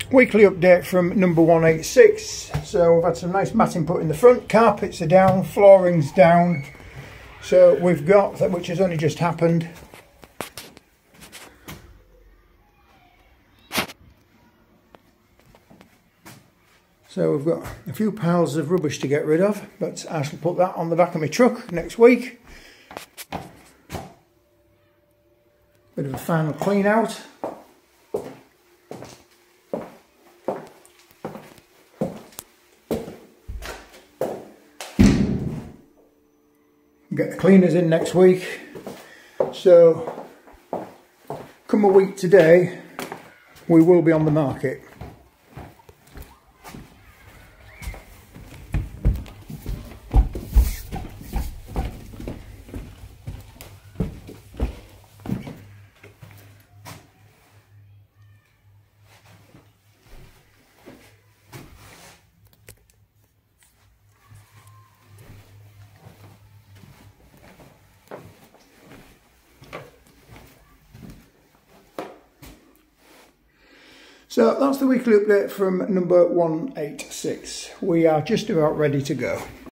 Weekly update from number 186. So we've had some nice matting put in the front, carpets are down, flooring's down. So we've got, which has only just happened, so we've got a few piles of rubbish to get rid of, but I shall put that on the back of my truck next week. Bit of a final clean out. Get the cleaners in next week. So come a week today, we will be on the market. So that's the weekly update from number 186. We are just about ready to go.